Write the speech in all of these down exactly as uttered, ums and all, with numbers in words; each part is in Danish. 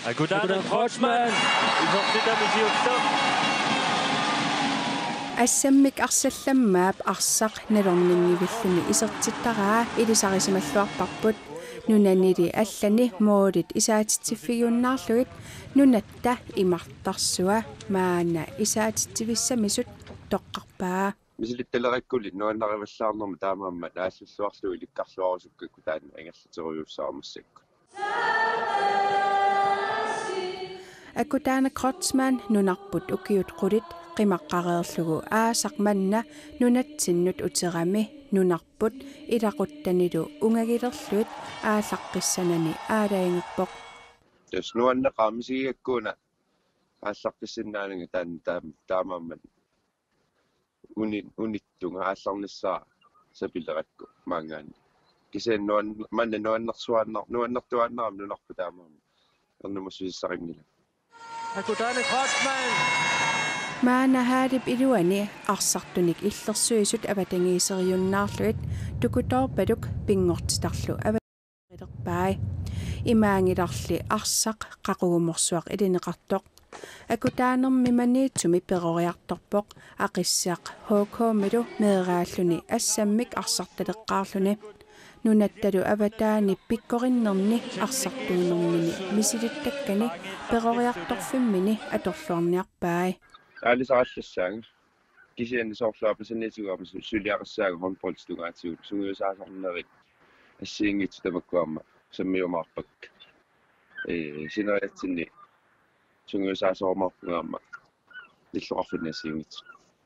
Agudanen Kreutzmann. Ассаммик арсалламмаап арсақ налорнингивиллуни исертиттараа илисарисималлуарпарпут нунанили аллани моодит исаатитсиффигиуннаарлугит нунатта имартарсуа маана исаатитсивиссамисут тоққарпаа мисилитталераккули нуаннариваллаарнэрма таамаамма наассуссуарлуи иликкарлуарусуккакку таана ангерлатериуссаамассакку Agudanen Kreutzmann nunarput ukiut qulit qimaqqareerlugu aasaqmanna nunatsinnut uterami nunarput ilaquttanilu ungagilerluit aallaqqissanani aalaingerpoq tes nuanneqaamisigiakkuuna aallaqqissinnaananga taan taam taamaamman uni unittunga aallarnissaa sapilerakku maangaani kiseen nuan manna nuannersuaanner nuannertuaanneram nunarpu taamaamma ernumussuissaqingila Agudanen Kreutzmann. Maana haalip iluani arsartunik illersuisut avatangiiseriunnaarluit tukutorpaluk pingortitarlu avarilerpai imaangilarli arsaq qaqugumorsuaq ilineqartoq Agudanermi maniitsumi peroriartorpoq aqissiaq hookomilu meeraalluni assammik arsartaleqqaarluni nunattalu avataani pikkorinnerni arsartuunermini misilittakkani peroriartorfimmini atorluarniarpai аалисараллассаага кисиани соорлуапасанниитигуама сулиақассаага хонполстунгаатигу сунгиусаасарнерит ассиингитсу тамаккуарма саммиумаарпак э синериатсинни сунгиусаасоормаарпугаама иллоқарфиннассиингитсу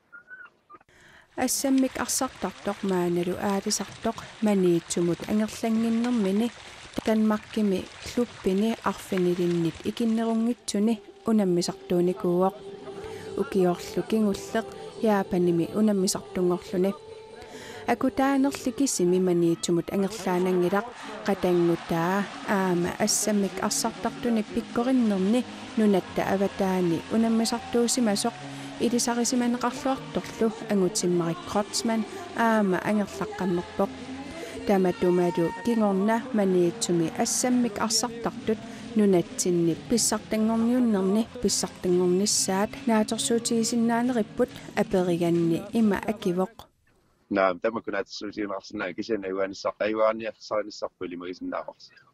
ассаммик арсартартоқ maaнаlu аалисартоқ маниитсумут ангерлангиннэрмини танмаркими клуппини арфинилиннит икиннерунгитсуни унаммисартууникууоқ укиорлу кингуллеқ яапаними унаммисартунгорлуни акутаанерли кисими маниитсумут ангерлаанангилақ қатангутаа аама ассаммик арсартартуни пиккориннерни нунатта аватаани унаммисартуусимасоқ илисарисиманеқарлуарторлу ангутсиммарик Kreutzmann аама ангерлаққаммерпоқ таматумалу кингорна маниитсуми ассаммик арсартартут нунатсинни писсартангорниуннерни писсартангорниссаат нааторсуутигисиннаанериппут апериганни има акивоқ наам тамакунаатсуутигинаарсинаа кисиана юаниссар аюааниарсааниссарпули магисиннаақорси